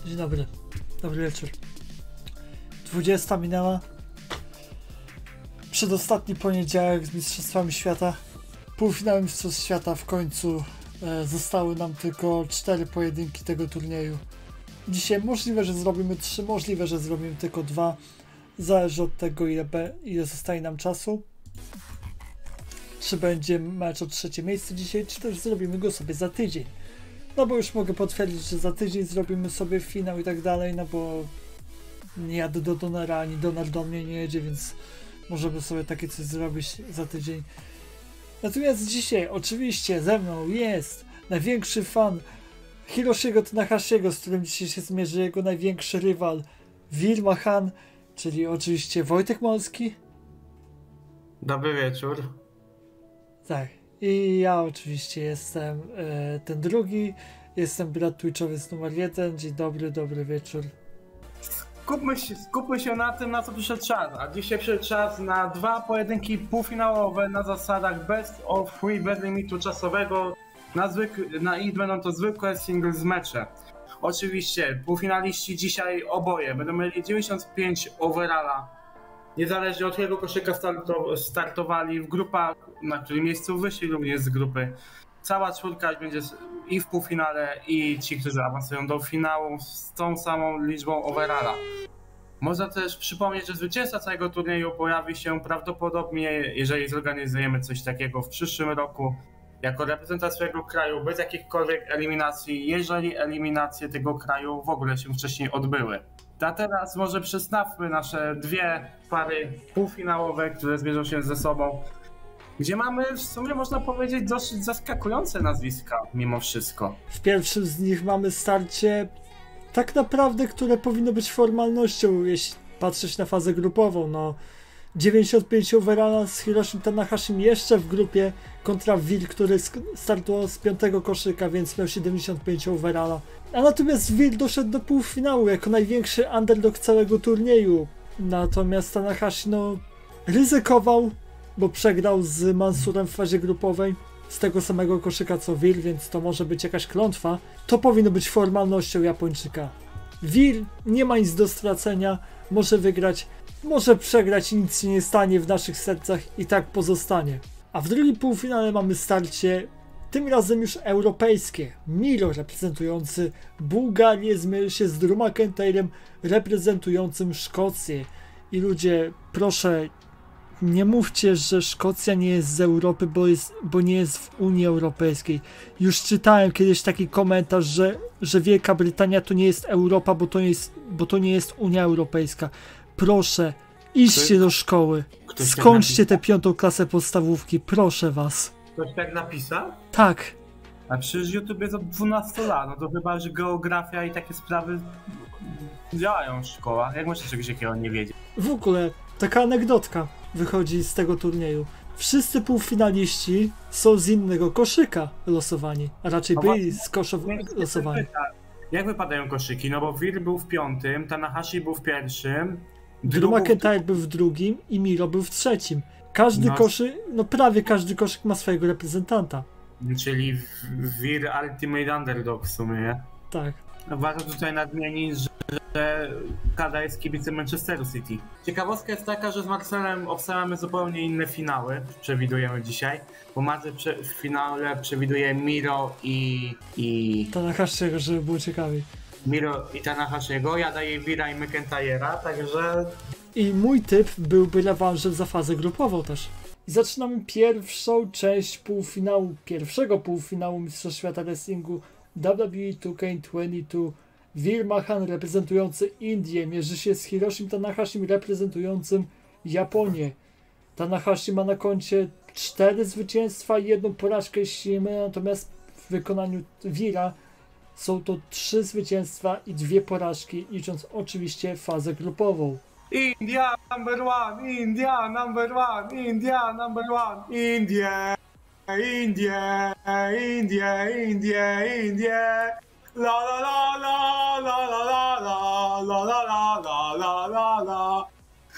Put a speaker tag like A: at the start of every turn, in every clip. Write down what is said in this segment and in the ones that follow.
A: Dzień dobry. Dobry wieczór. 20 minęła. Przedostatni poniedziałek z Mistrzostwami Świata. Półfinały Mistrzostw Świata w końcu. Zostały nam tylko 4 pojedynki tego turnieju. Dzisiaj możliwe, że zrobimy 3, możliwe, że zrobimy tylko 2. Zależy od tego, ile zostaje nam czasu. Czy będzie mecz o 3. miejsce dzisiaj, czy też zrobimy go sobie za tydzień. No bo już mogę potwierdzić, że za tydzień zrobimy sobie finał i tak dalej, no bo nie jadę do Donera, ani Doner do mnie nie jedzie, więc możemy sobie takie coś zrobić za tydzień. Natomiast dzisiaj oczywiście ze mną jest największy fan Hiroshiego Tanahashiego, z którym dzisiaj się zmierzy jego największy rywal Will Mahan, czyli oczywiście Wojtek Molski.
B: Dobry wieczór.
A: Tak. I ja oczywiście jestem ten drugi. Jestem brat Twitchowiec numer 1. Dzień dobry, dobry wieczór.
B: Skupmy się na tym, na co przyszedł czas. A dzisiaj przyszedł czas na 2 pojedynki półfinałowe na zasadach best of 3, bez limitu czasowego. I będą to zwykłe singles mecze. Oczywiście półfinaliści dzisiaj oboje będą mieli 95 overalla. Niezależnie od jakiego koszyka startowali w grupach, na którym miejscu wyszli również z grupy. Cała czwórka będzie i w półfinale, i ci, którzy awansują do finału z tą samą liczbą overalla. Można też przypomnieć, że zwycięzca całego turnieju pojawi się prawdopodobnie, jeżeli zorganizujemy coś takiego w przyszłym roku, jako reprezentant swojego kraju, bez jakichkolwiek eliminacji, jeżeli eliminacje tego kraju w ogóle się wcześniej odbyły. A teraz może przestawmy nasze 2 pary półfinałowe, które zmierzą się ze sobą, gdzie mamy w sumie, można powiedzieć, dosyć zaskakujące nazwiska mimo wszystko.
A: W pierwszym z nich mamy starcie tak naprawdę, które powinno być formalnością, jeśli patrzeć na fazę grupową. No, 95 overalla z Hiroshim Tanahashim jeszcze w grupie kontra Will, który startował z 5. koszyka, więc miał 75 overalla. A natomiast Will doszedł do półfinału jako największy underdog całego turnieju. Natomiast Tanahashi ryzykował, bo przegrał z Mansurem w fazie grupowej z tego samego koszyka co Will, więc to może być jakaś klątwa. To powinno być formalnością Japończyka. Will nie ma nic do stracenia, może wygrać, może przegrać i nic się nie stanie, w naszych sercach i tak pozostanie. A w drugim półfinale mamy starcie, tym razem już europejskie. Miro reprezentujący Bułgarię zmierzy się z Drew McIntyrem reprezentującym Szkocję. I ludzie, proszę, nie mówcie, że Szkocja nie jest z Europy, bo nie jest w Unii Europejskiej. Już czytałem kiedyś taki komentarz, że Wielka Brytania to nie jest Europa, bo to nie jest Unia Europejska. Proszę, idźcie do szkoły. Skończcie tę 5. klasę podstawówki, proszę was.
B: Ktoś tak napisał?
A: Tak.
B: A przecież YouTube jest od 12 lat, no to chyba, że geografia i takie sprawy działają w szkołach. Jak można czegoś takiego nie wiedzieć?
A: W ogóle, taka anegdotka wychodzi z tego turnieju. Wszyscy półfinaliści są z innego koszyka losowani, a raczej byli z koszowego losowani.
B: Jak wypadają koszyki? No bo Will był w 5, Tanahashi był w 1,
A: Drew McIntyre był w 2 i Miro był w 3. Każdy koszyk, prawie każdy koszyk ma swojego reprezentanta.
B: Czyli Will Ultimate Underdog w sumie, nie?
A: Tak.
B: Warto tutaj nadmienić, że Kada jest kibicem Manchesteru City. Ciekawostka jest taka, że z Marcelem obstawiamy zupełnie inne finały, przewidujemy dzisiaj, bo Marcel w finale przewiduje Miro i
A: Tanahashiego, żeby było ciekawiej.
B: Miro i Tanahashiego, ja daję Willa i McIntyre'a, także...
A: I mój typ byłby rewanżem za fazę grupową też. I zaczynamy pierwszą część pierwszego półfinału Mistrzostw Świata Wrestlingu WWE 2K22. Will Mahan reprezentujący Indię mierzy się z Hiroshim Tanahashim reprezentującym Japonię. Tanahashi ma na koncie 4 zwycięstwa i 1 porażkę, jeśli nie mylę, natomiast w wykonaniu Willa są to 3 zwycięstwa i 2 porażki, licząc oczywiście fazę grupową.
B: India number one, India number one, India number one, India, India, India, India, India. La la la la la la la la la la la la la la.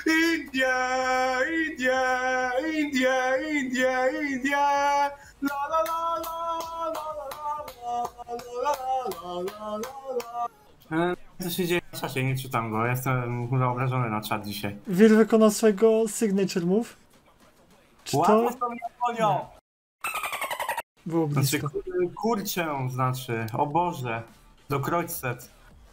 B: India, India, India, India, India. La la la la la la la la la la la la la. Co się dzieje na czacie, nie czytam go, jestem obrażony na czat dzisiaj.
A: Wir wykonał swojego signature move. Czy to
B: Łapy to mnie gonią!
A: było
B: Znaczy,
A: blisko?
B: kurczę, znaczy, o Boże, do Kreuzset.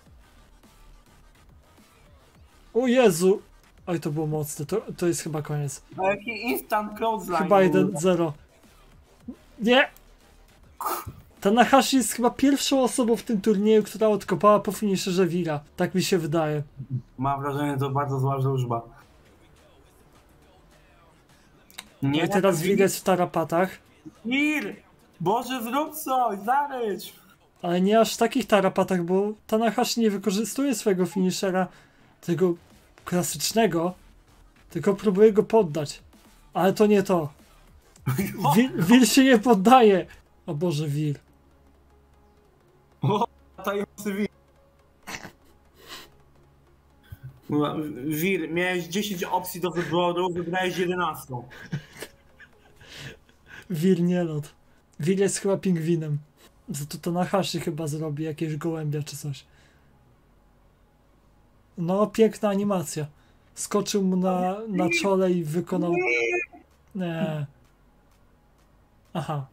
A: O Jezu! Oj, to było mocne, to jest chyba koniec.
B: A jaki instant clothesline.
A: Chyba 1-0. Nie! Tanahashi jest chyba pierwszą osobą w tym turnieju, która odkopała po finisherze Wira. Tak mi się wydaje.
B: Mam wrażenie, że to bardzo zła wróżba.
A: No i teraz Wir jest w tarapatach.
B: Wir! Boże, zrób coś, zarycz!
A: Ale nie aż w takich tarapatach, bo Tanahashi nie wykorzystuje swojego finishera, tego klasycznego, tylko próbuje go poddać. Ale to nie to. Wir się nie poddaje. O Boże, Wir.
B: Latający wir. Wir, miałeś 10 opcji do wyboru, wybrałeś 11.
A: Wir nie lot. Wir jest chyba pingwinem. Za to Tanahashi chyba zrobi jakieś gołębia czy coś. No, piękna animacja. Skoczył mu na czole i wykonał... Nie. Aha.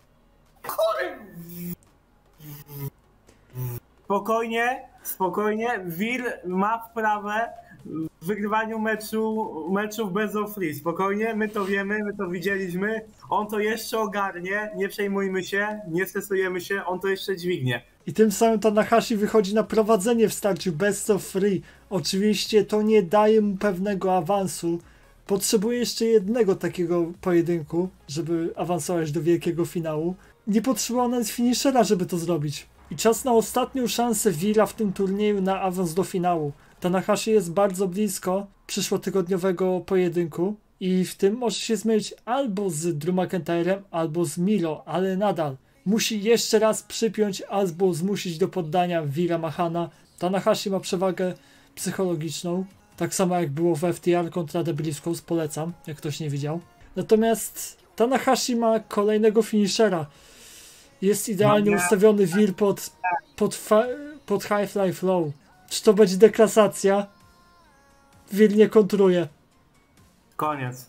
B: Spokojnie, spokojnie. Wir ma wprawę w wygrywaniu meczów bez free. Spokojnie, my to wiemy, my to widzieliśmy. On to jeszcze ogarnie, nie przejmujmy się, nie stresujemy się, on to jeszcze dźwignie.
A: I tym samym Tanahashi wychodzi na prowadzenie w starciu best of free. Oczywiście to nie daje mu pewnego awansu. Potrzebuje jeszcze jednego takiego pojedynku, żeby awansować do wielkiego finału. Nie potrzebował nawet finishera, żeby to zrobić. I czas na ostatnią szansę Wira w tym turnieju na awans do finału. Tanahashi jest bardzo blisko przyszłotygodniowego pojedynku i w tym może się zmierzyć albo z Drew McIntyrem, albo z Miro, ale nadal musi jeszcze raz przypiąć albo zmusić do poddania Wira Mahana. Tanahashi ma przewagę psychologiczną, tak samo jak było w FTR kontra The Briscoes, polecam, jak ktoś nie widział. Natomiast Tanahashi ma kolejnego finishera. Jest idealnie ustawiony Wir pod High Fly Flow. Czy to będzie deklasacja? Wir nie kontruje.
B: Koniec.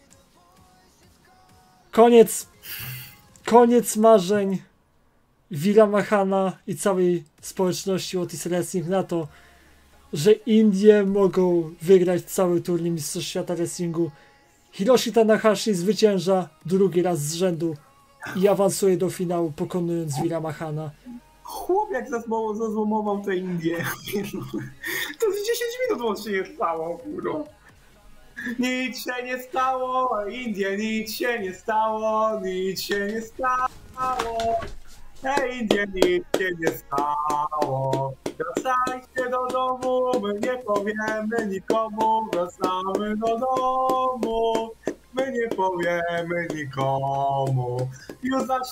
A: Koniec marzeń Wira Mahana i całej społeczności Otis Wrestling na to, że Indie mogą wygrać cały turniej Mistrzostw Świata Wrestlingu. Hiroshi Tanahashi zwycięża drugi raz z rzędu i awansuje do finału, pokonując Wira Mahana.
B: Chłop jak zazłomował te Indie. To z 10 minut łącznie nie stało, kurwa. Nic się nie stało, Indie, nic się nie stało, nic się nie stało. Hej, Indie, nic się nie stało. Wracajcie do domu, my nie powiemy nikomu. Wracamy do domu, my nie powiemy nikomu. Już za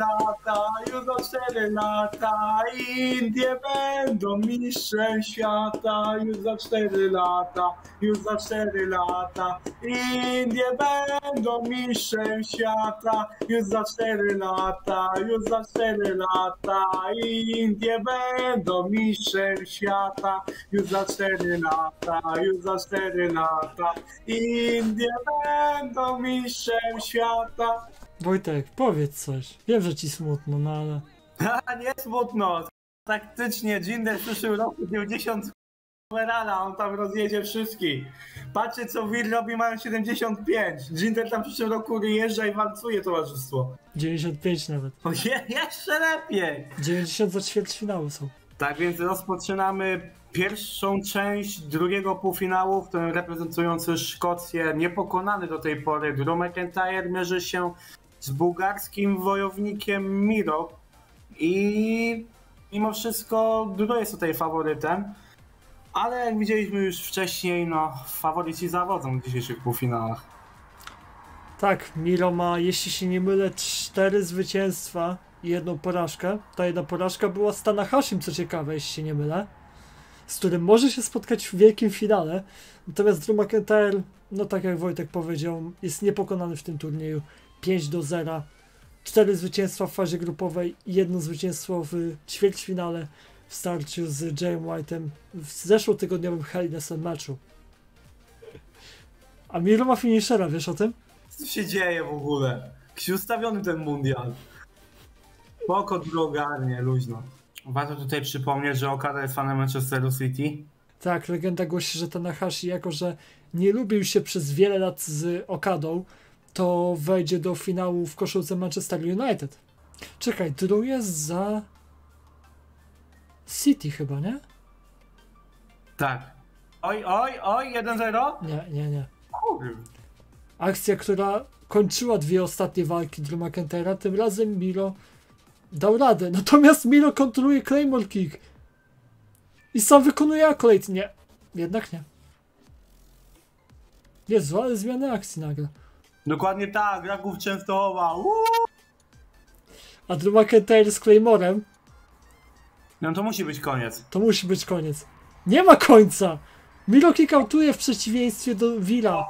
B: 4 lata, Indie będą mistrzem świata. Już za 4 lata, Indie będą mistrzem świata. Już za 4 lata, Indie będą mistrzem świata. Już za 4 lata, Indie będą mistrzem świata.
A: Wojtek, powiedz coś. Wiem, że ci smutno, no ale...
B: Nie smutno. Taktycznie Jinder w przyszłym roku 90 overalla, on tam rozjedzie wszystkich. Patrzcie co Wir robi, mają 75. Jinder tam w przyszłym roku jeżdża i walcuje towarzystwo.
A: 95 nawet.
B: O, jeszcze lepiej.
A: 90 za ćwierćfinału są.
B: Tak więc rozpoczynamy pierwszą część drugiego półfinału, w którym reprezentujący Szkocję, niepokonany do tej pory Drew McIntyre mierzy się z bułgarskim wojownikiem Miro i mimo wszystko Drew jest tutaj faworytem, ale jak widzieliśmy już wcześniej, no faworyci zawodzą w dzisiejszych półfinałach.
A: Tak, Miro ma, jeśli się nie mylę, 4 zwycięstwa i 1 porażkę. Ta jedna porażka była z Tanahashim, co ciekawe, jeśli się nie mylę, z którym może się spotkać w wielkim finale. Natomiast Drew McIntyre, no tak jak Wojtek powiedział, jest niepokonany w tym turnieju. 5-0, 4 zwycięstwa w fazie grupowej i 1 zwycięstwo w ćwierćfinale. w starciu z Jayem White'em w zeszłotygodniowym Hell in a Cell meczu. A Miro ma finishera, wiesz o tym?
B: Co się dzieje w ogóle? Jakiś ustawiony ten mundial. Spoko, drogarnie, luźno. Warto tutaj przypomnieć, że Okada jest fanem Manchesteru City.
A: Tak, legenda głosi, że Tanahashi, jako że nie lubił się przez wiele lat z Okadą, to wejdzie do finału w koszulce Manchester United. Czekaj, Drew jest za City chyba, nie?
B: Tak. Oj, 1-0?
A: Nie.
B: Kurde.
A: Akcja, która kończyła dwie ostatnie walki Drew McIntyre'a, tym razem Miro dał radę. Natomiast Miro kontroluje Claymore Kick. I sam wykonuje accolade. Nie. Jednak nie. Jezu, ale zmiany akcji nagle.
B: Dokładnie tak, Raków Częstochowa.
A: A Drew McIntyre z Claymorem,
B: No to musi być koniec.
A: to musi być koniec. Nie ma końca! Miro kickoutuje w przeciwieństwie do Willa.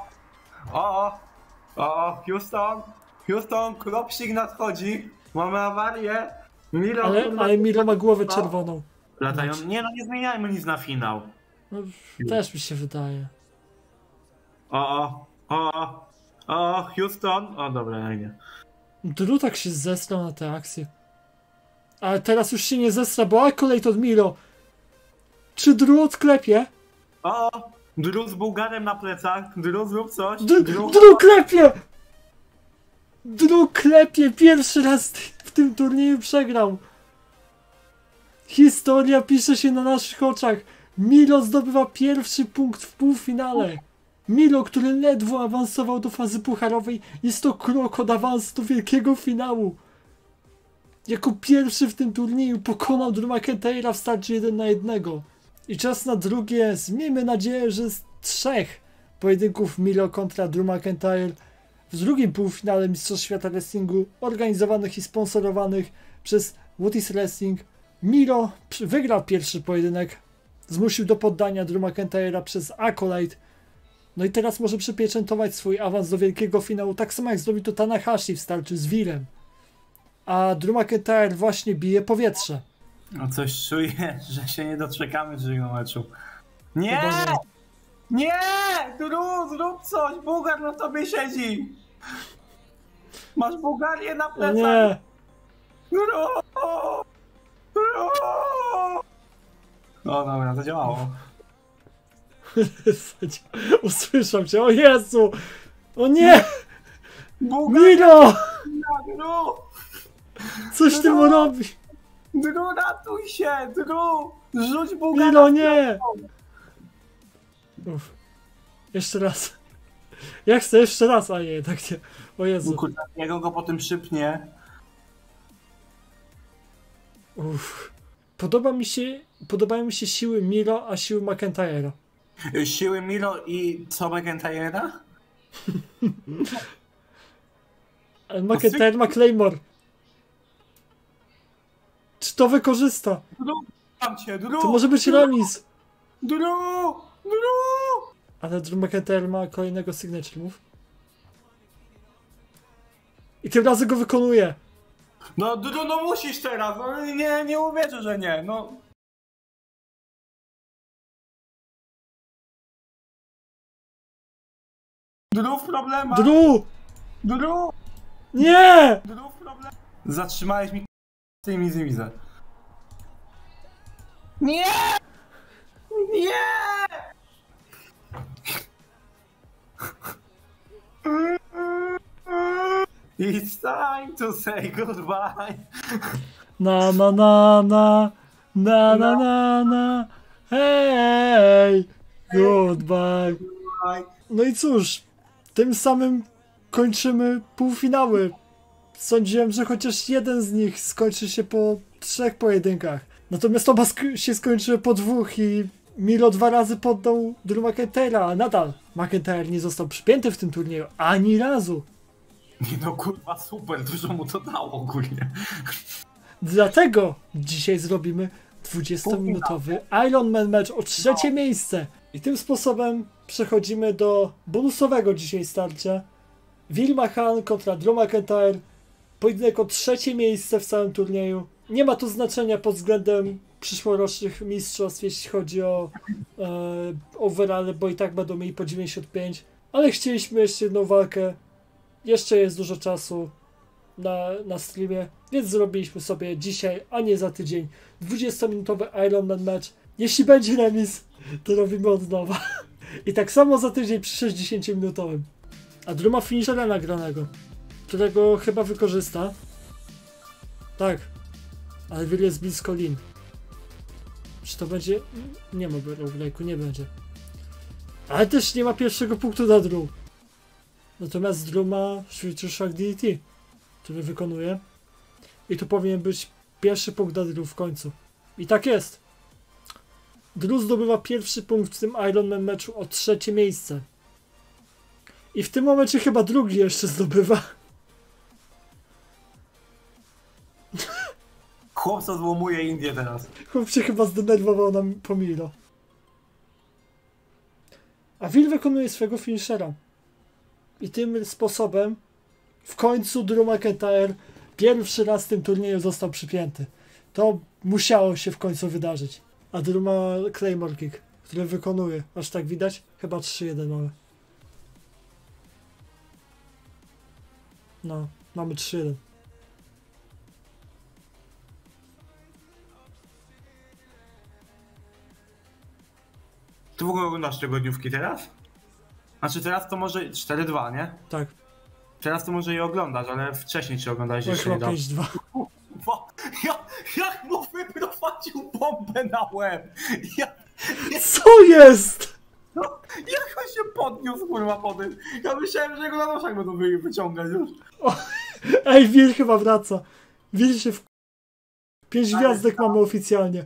B: Houston, Kropsik nadchodzi. Mamy awarię. Miro,
A: Ale Miro ma głowę czerwoną.
B: Latają. Nie zmieniajmy nic na finał.
A: No, też mi się wydaje.
B: Houston. O, dobra, nie.
A: Drew tak się zestrał na tę akcję. Ale teraz już się nie zestra, bo accolade od Miro. Czy Drew odklepie?
B: Drew z Bułgarem na plecach. Drew, zrób coś.
A: Drew klepie! Drew klepie! Pierwszy raz w tym turnieju przegrał. Historia pisze się na naszych oczach. Miro zdobywa pierwszy punkt w półfinale. Miro, który ledwo awansował do fazy pucharowej, jest to krok od awansu do wielkiego finału. Jako pierwszy w tym turnieju pokonał Drew McIntyre'a w starciu 1 na 1. I czas na drugie, miejmy nadzieję, że z 3 pojedynków Miro kontra Drew McIntyre w drugim półfinale Mistrzostw Świata Wrestlingu organizowanych i sponsorowanych przez What is Wrestling. Miro wygrał pierwszy pojedynek, zmusił do poddania Drew McIntyre'a przez accolade. No i teraz może przypieczętować swój awans do wielkiego finału, tak samo jak zrobił to Tanahashi w starciu z Willem. A Drew McIntyre właśnie bije powietrze.
B: No coś czuję, że się nie doczekamy tego meczu. Nie!
A: Chyba nie.
B: Nie! Drew, zrób coś! Bułgar na tobie siedzi! Masz Bułgarię na
A: O
B: plecach!
A: nie!
B: Drew! No dobra, zadziałało.
A: Usłyszał cię, o Jezu! O nie!
B: Bułgar,
A: Miro!
B: Drew!
A: Coś ty mu robi!
B: Drew, ratuj się! Drew! Rzuć Bułgara!
A: Miro, nie! Uf. Jeszcze raz. Ja chcę jeszcze raz, a nie, tak nie. O Jezu.
B: Kurczę, jak on go potem szybnie.
A: Uf. Podobają mi się siły Miro, a siły McIntyre'a.
B: Siły Miro i co McIntyre'a?
A: Ale McIntyre ma Claymore. Czy to wykorzysta?
B: Drew!
A: To może być remis.
B: Drew!
A: Ale Drew McIntyre ma kolejnego signature move. I tym razem go wykonuje.
B: No musisz teraz, no nie uwierzę, że nie, no. Drew problema!
A: Drew!
B: Drew!
A: Nie!
B: Drew problem! Zatrzymałeś mi tymi zimizę. Nie! Nie! It's time to say goodbye.
A: Na na na na na na na na hej, goodbye. No i cóż, tym samym kończymy półfinały. Sądziłem, że chociaż jeden z nich skończy się po 3 pojedynkach. Natomiast oba się skończyły po 2 i Miro 2 razy poddał Drew McIntyre'a, a nadal McIntyre nie został przypięty w tym turnieju ani razu.
B: Nie no kurwa, super, dużo mu to dało ogólnie.
A: Dlatego dzisiaj zrobimy 20-minutowy Iron Man match o 3 miejsce. I tym sposobem przechodzimy do bonusowego dzisiaj starcia. Will McMahon kontra Drew McIntyre. Pojedynek o 3 miejsce w całym turnieju. Nie ma to znaczenia pod względem przyszłorocznych mistrzostw, jeśli chodzi o overall, bo i tak będą mieli po 95, ale chcieliśmy jeszcze jedną walkę, jeszcze jest dużo czasu na streamie, więc zrobiliśmy sobie dzisiaj, a nie za tydzień, 20-minutowy Ironman match. Jeśli będzie remis, to robimy od nowa. I tak samo za tydzień przy 60-minutowym. A Drew ma finishera nagranego, którego chyba wykorzysta. Tak, ale Will jest blisko Lin. Czy to będzie? Nie ma roguelike'u, nie będzie. Ale też nie ma pierwszego punktu dla Drew. Natomiast Drew ma Future Shock DDT, który wykonuje. I tu powinien być pierwszy punkt dla Drew w końcu. I tak jest. Drew zdobywa pierwszy punkt w tym Ironman meczu o 3. miejsce. I w tym momencie chyba drugi jeszcze zdobywa.
B: Chłopca złomuje Indię teraz.
A: Chłop się chyba zdenerwował na Pomiro. A Will wykonuje swojego finishera. I tym sposobem w końcu Drew McIntyre pierwszy raz w tym turnieju został przypięty. To musiało się w końcu wydarzyć. A Drew ma Claymore Kick, który wykonuje. Aż tak widać? Chyba 3-1 mamy. No, mamy 3-1.
B: Ty w ogóle oglądasz tygodniówki teraz? Znaczy teraz to może 4-2, nie?
A: Tak.
B: Teraz to może je oglądasz, ale wcześniej czy oglądałeś
A: No
B: jeszcze
A: chyba
B: nie
A: 5-2.
B: Jak mu wyprowadził bombę na łeb?
A: Co jest?
B: Jak on się podniósł, kurwa, po tym? Ja myślałem, że jego na noszach będą wyciągać już.
A: Ej, Will chyba wraca. Will się 5 gwiazdek mamy oficjalnie.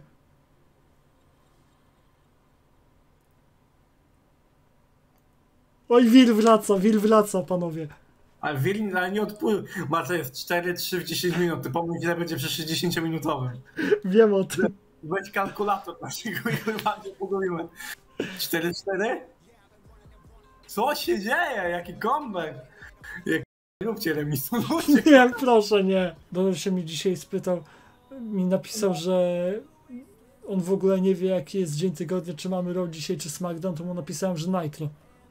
A: Oj, Will wraca, panowie.
B: Ale Will nie odpłył. Marta jest 4-3 w 10 minut. Ty pomyśl, ile będzie przy 60-minutowym.
A: Wiem o tym.
B: Weź kalkulator naszego i kurwa nie pogubimy. 4-4? Co się dzieje? Jaki comeback? Róbcie remisu.
A: Nie, proszę, nie. Donald się mi dzisiaj spytał, mi napisał, że on w ogóle nie wie, jaki jest dzień tygodnia, czy mamy Raw dzisiaj, czy SmackDown, to mu napisałem, że Nitro.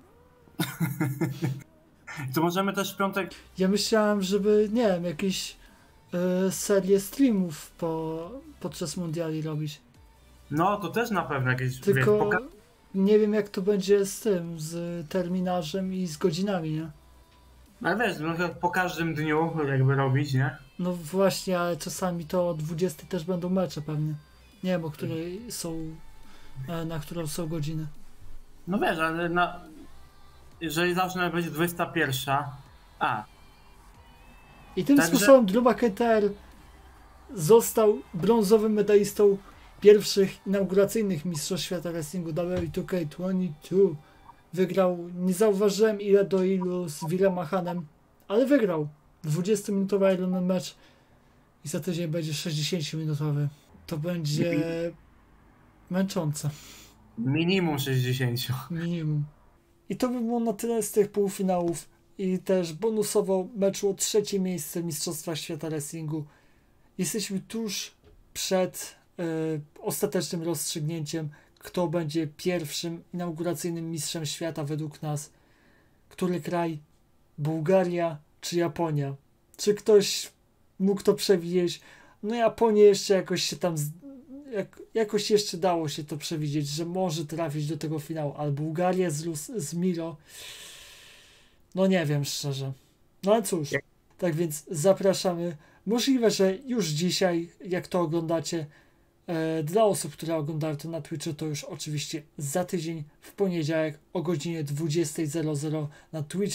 B: To możemy też w piątek...
A: Ja myślałem, żeby, nie wiem, jakieś serię streamów podczas mundiali robić.
B: No, to też na pewno jakieś...
A: Tylko nie wiem, jak to będzie z tym, z terminarzem i z godzinami, nie?
B: Ale wiesz, no po każdym dniu jakby robić, nie?
A: No właśnie, ale czasami to o 20 też będą mecze pewnie. Nie wiem, o której są, na którą są godziny.
B: No wiesz, ale jeżeli zawsze będzie 21.
A: I tym sposobem Drew McIntyre został brązowym medalistą pierwszych inauguracyjnych Mistrzostw Świata Wrestlingu WWE2K22. Wygrał, nie zauważyłem ile do ilu z Willem Mahanem, ale wygrał. 20-minutowy Ironman match i za tydzień będzie 60-minutowy. To będzie męczące.
B: Minimum 60.
A: Minimum. I to by było na tyle z tych półfinałów i też bonusowo meczu o 3. miejsce Mistrzostwa Świata Wrestlingu. Jesteśmy tuż przed ostatecznym rozstrzygnięciem, kto będzie pierwszym inauguracyjnym mistrzem świata według nas. Który kraj? Bułgaria czy Japonia? Czy ktoś mógł to przewidzieć? No Japonię jeszcze jakoś się tam jakoś jeszcze dało się to przewidzieć, że może trafić do tego finału, ale Bułgaria z Miro, no nie wiem szczerze. No ale cóż, tak więc zapraszamy. Możliwe, że już dzisiaj, jak to oglądacie, dla osób, które oglądają to na Twitchu, to już oczywiście za tydzień, w poniedziałek o godzinie 20:00 na Twitch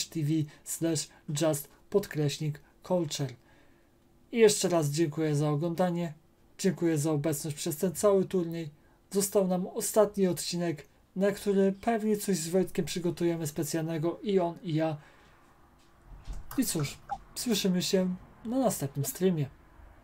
A: TV/just_culture. I jeszcze raz dziękuję za oglądanie. Dziękuję za obecność przez ten cały turniej. Został nam ostatni odcinek, na który pewnie coś z Wojtkiem przygotujemy specjalnego i on, i ja. I cóż, słyszymy się na następnym streamie.